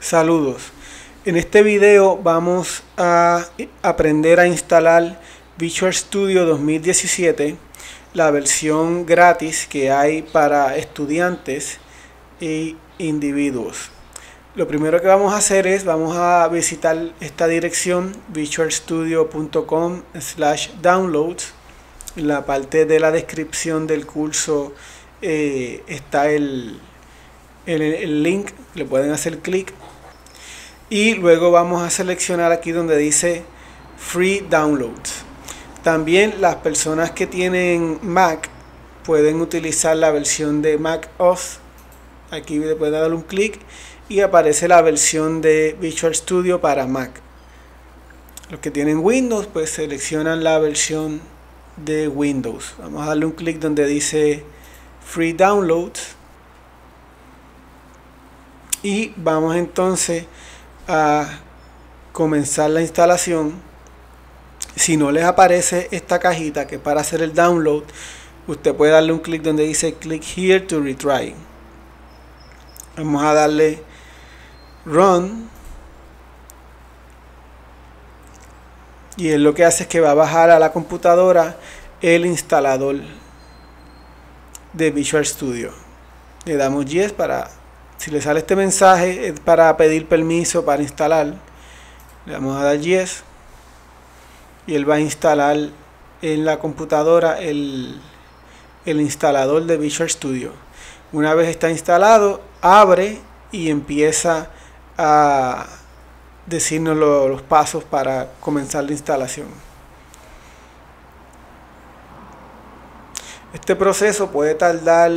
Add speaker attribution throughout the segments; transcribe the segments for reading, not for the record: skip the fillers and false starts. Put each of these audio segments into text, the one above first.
Speaker 1: Saludos. En este video vamos a aprender a instalar Visual Studio 2017, la versión gratis que hay para estudiantes e individuos. Lo primero que vamos a hacer es, vamos a visitar esta dirección visualstudio.com/downloads. En la parte de la descripción del curso está el link, le pueden hacer clic y luego vamos a seleccionar aquí donde dice Free Downloads. También las personas que tienen Mac pueden utilizar la versión de Mac OS. Aquí le pueden dar un clic y aparece la versión de Visual Studio para Mac. Los que tienen Windows pues seleccionan la versión de Windows. Vamos a darle un clic donde dice Free Downloads y vamos entonces a comenzar la instalación. Si no les aparece esta cajita que es para hacer el download, usted puede darle un clic donde dice Click here to retry. Vamos a darle Run y él lo que hace es que va a bajar a la computadora el instalador de Visual Studio. Le damos Yes para, si le sale este mensaje, es para pedir permiso para instalar. Le vamos a dar Yes y él va a instalar en la computadora el instalador de Visual Studio. Una vez está instalado, abre y empieza a decirnos los pasos para comenzar la instalación. Este proceso puede tardar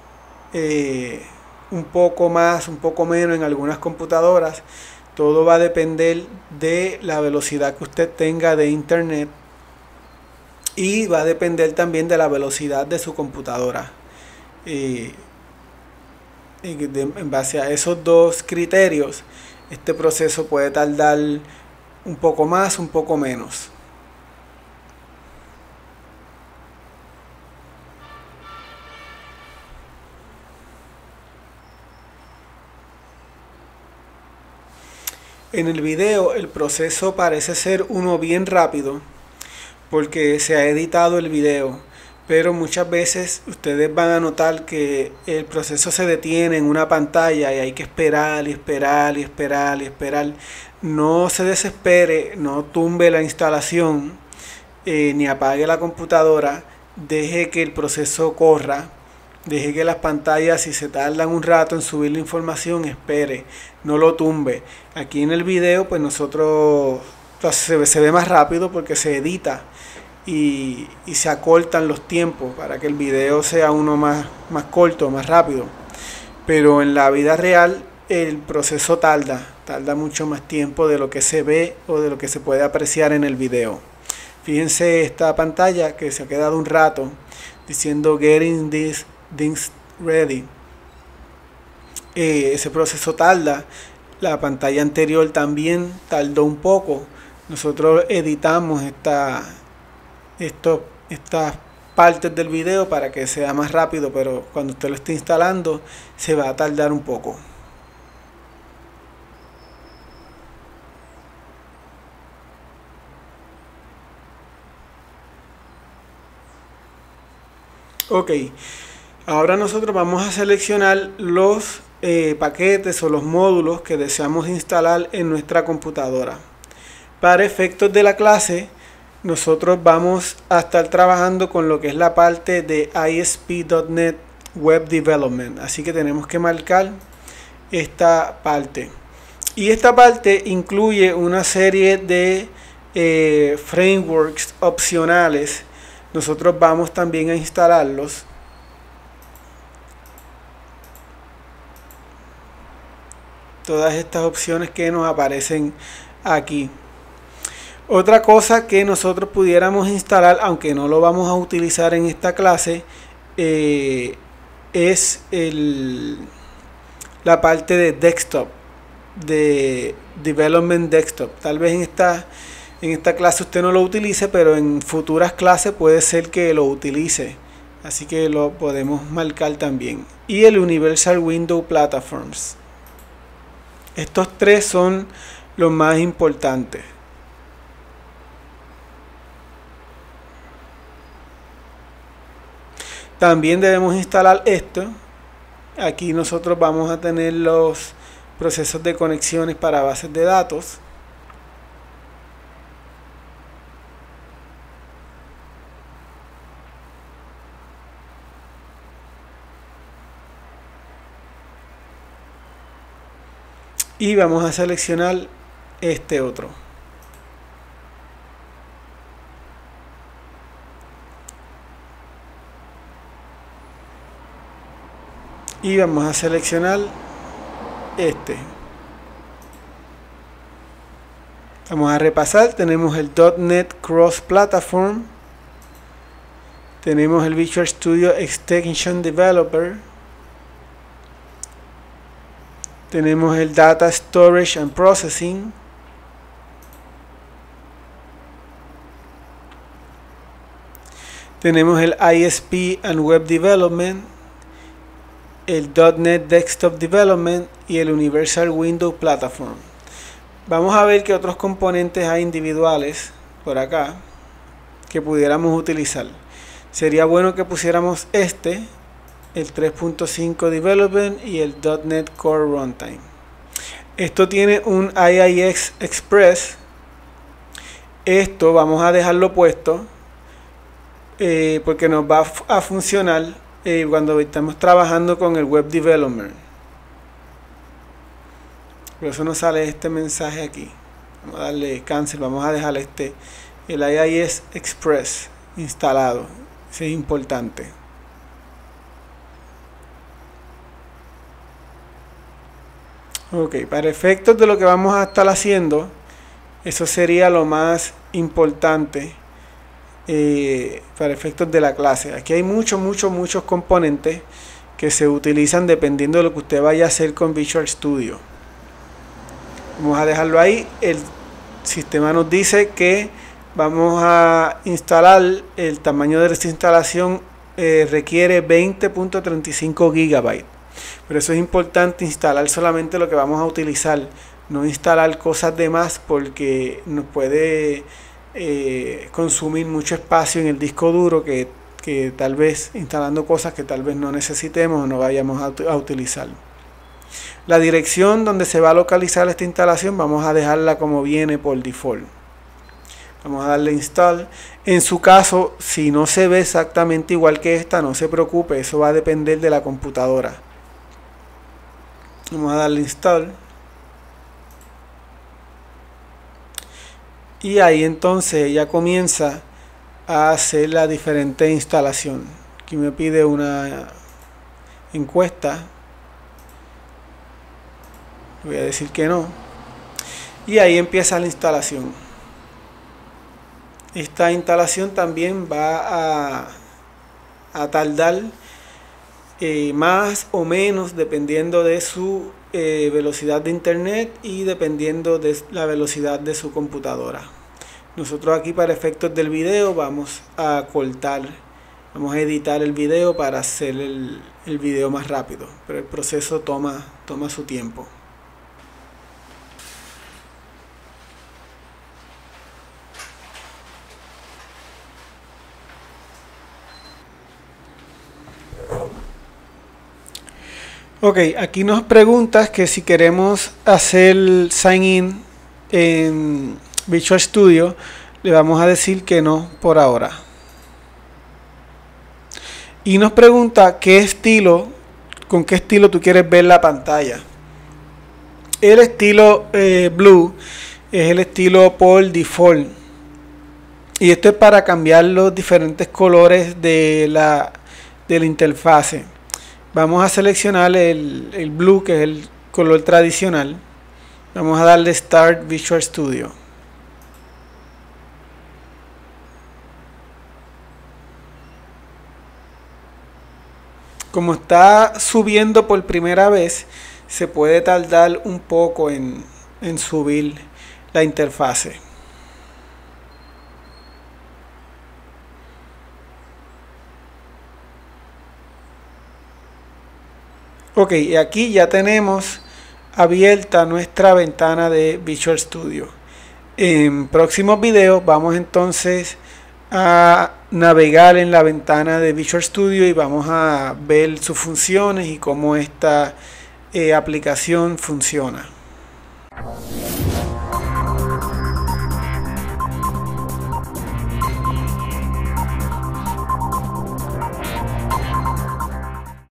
Speaker 1: un poco más, un poco menos en algunas computadoras. Todo va a depender de la velocidad que usted tenga de internet y va a depender también de la velocidad de su computadora. En base a esos dos criterios, este proceso puede tardar un poco más, un poco menos. En el video el proceso parece ser uno bien rápido porque se ha editado el video, pero muchas veces ustedes van a notar que el proceso se detiene en una pantalla y hay que esperar y esperar y esperar y esperar. No se desespere, no tumbe la instalación ni apague la computadora, deje que el proceso corra. Deje que las pantallas, si se tardan un rato en subir la información, espere, no lo tumbe. Aquí en el video pues nosotros se ve más rápido porque se edita y se acortan los tiempos para que el video sea uno más corto, más rápido. Pero en la vida real el proceso tarda mucho más tiempo de lo que se ve o de lo que se puede apreciar en el video. Fíjense esta pantalla que se ha quedado un rato diciendo Getting things ready. Ese proceso tarda. La pantalla anterior también tardó un poco. Nosotros editamos estas partes del video para que sea más rápido, pero cuando usted lo esté instalando se va a tardar un poco. Ok. Ahora nosotros vamos a seleccionar los paquetes o los módulos que deseamos instalar en nuestra computadora. Para efectos de la clase, nosotros vamos a estar trabajando con lo que es la parte de ASP.NET Web Development. Así que tenemos que marcar esta parte. Y esta parte incluye una serie de frameworks opcionales. Nosotros vamos también a instalarlos. Todas estas opciones que nos aparecen aquí. Otra cosa que nosotros pudiéramos instalar, aunque no lo vamos a utilizar en esta clase, es la parte de desktop, de development desktop. Tal vez en esta clase usted no lo utilice, pero en futuras clases puede ser que lo utilice. Así que lo podemos marcar también. Y el Universal Window Platforms. Estos tres son los más importantes. También debemos instalar esto. Aquí nosotros vamos a tener los procesos de conexiones para bases de datos. Y vamos a seleccionar este otro. Y vamos a seleccionar este. Vamos a repasar. Tenemos el .NET Cross Platform. Tenemos el Visual Studio Extension Developer. Tenemos el Data Storage and Processing. Tenemos el ISP and Web Development, el .NET Desktop Development y el Universal Windows Platform. Vamos a ver qué otros componentes hay individuales por acá que pudiéramos utilizar. Sería bueno que pusiéramos este, el 3.5 Development y el .NET Core Runtime. Esto tiene un IIX Express. Esto vamos a dejarlo puesto porque nos va a funcionar cuando estamos trabajando con el Web Developer. Por eso nos sale este mensaje aquí. Vamos a darle cancel, vamos a dejar el IIX Express instalado. Eso es importante. Ok, para efectos de lo que vamos a estar haciendo, eso sería lo más importante para efectos de la clase. Aquí hay muchos componentes que se utilizan dependiendo de lo que usted vaya a hacer con Visual Studio. Vamos a dejarlo ahí. El sistema nos dice que vamos a instalar, el tamaño de esta instalación requiere 20.35 GB. Pero eso es importante, instalar solamente lo que vamos a utilizar, no instalar cosas de más porque nos puede consumir mucho espacio en el disco duro que tal vez instalando cosas que tal vez no necesitemos o no vayamos a utilizar. La dirección donde se va a localizar esta instalación vamos a dejarla como viene por default. Vamos a darle install. En su caso, si no se ve exactamente igual que esta, no se preocupe, eso va a depender de la computadora. Vamos a darle install. Y ahí entonces ya comienza a hacer la diferente instalación. Aquí me pide una encuesta. Voy a decir que no. Y ahí empieza la instalación. Esta instalación también va a tardar más o menos dependiendo de su velocidad de internet y dependiendo de la velocidad de su computadora. Nosotros aquí para efectos del video vamos a cortar, vamos a editar el video para hacer el video más rápido, pero el proceso toma su tiempo. Ok, aquí nos preguntas que si queremos hacer sign in en Visual Studio, le vamos a decir que no por ahora. Y nos pregunta con qué estilo tú quieres ver la pantalla. El estilo Blue es el estilo por default. Y esto es para cambiar los diferentes colores de la interfase. Vamos a seleccionar el Blue, que es el color tradicional. Vamos a darle Start Visual Studio. Como está subiendo por primera vez, se puede tardar un poco en subir la interfase. Ok, y aquí ya tenemos abierta nuestra ventana de Visual Studio. En próximos videos vamos entonces a navegar en la ventana de Visual Studio y vamos a ver sus funciones y cómo esta aplicación funciona.